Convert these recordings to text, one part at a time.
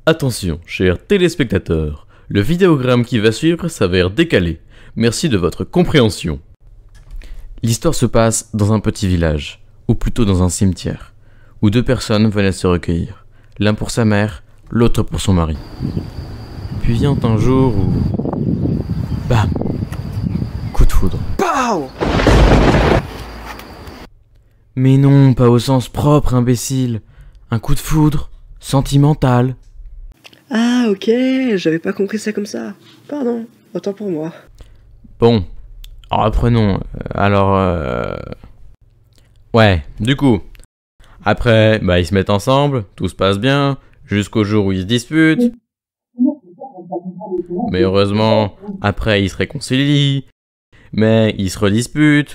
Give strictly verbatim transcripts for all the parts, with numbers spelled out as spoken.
Attention, chers téléspectateurs, le vidéogramme qui va suivre s'avère décalé. Merci de votre compréhension. L'histoire se passe dans un petit village, ou plutôt dans un cimetière, où deux personnes venaient se recueillir, l'un pour sa mère, l'autre pour son mari. Puis vient un jour où... Bam! Coup de foudre. Pow! Mais non, pas au sens propre, imbécile. Un coup de foudre, sentimental. Ah ok, j'avais pas compris ça comme ça. Pardon, autant pour moi. Bon, reprenons. Alors, euh... ouais, du coup, après, bah ils se mettent ensemble, tout se passe bien, jusqu'au jour où ils se disputent. Mais heureusement, après ils se réconcilient, mais ils se redisputent.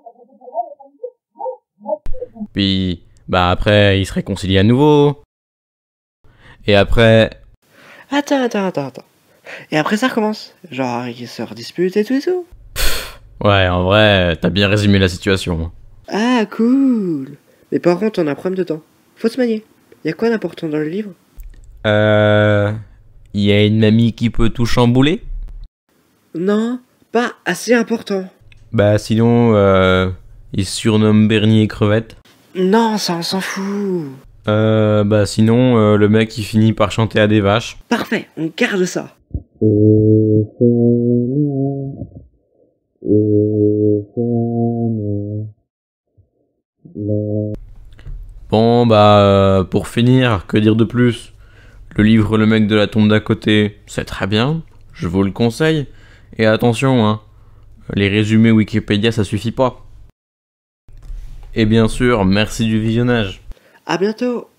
Puis, bah après ils se réconcilient à nouveau. Et après... Attends, attends, attends, attends. Et après ça recommence. Genre, ils se redisputent et tout et tout. Ouais, en vrai, t'as bien résumé la situation. Ah, cool. Mais par contre, on a un problème de temps. Faut se manier. Y'a quoi d'important dans le livre? Euh... Y a une mamie qui peut tout chambouler? Non, pas assez important. Bah sinon, euh... il se surnomme Bernier Crevette. Non, ça on s'en fout. Euh... Bah sinon, euh, le mec il finit par chanter à des vaches. Parfait, on garde ça. Bon bah, euh, pour finir, que dire de plus? Le livre Le mec de la tombe d'à côté, c'est très bien, je vous le conseille. Et attention, hein, les résumés Wikipédia ça suffit pas. Et bien sûr, merci du visionnage. À bientôt.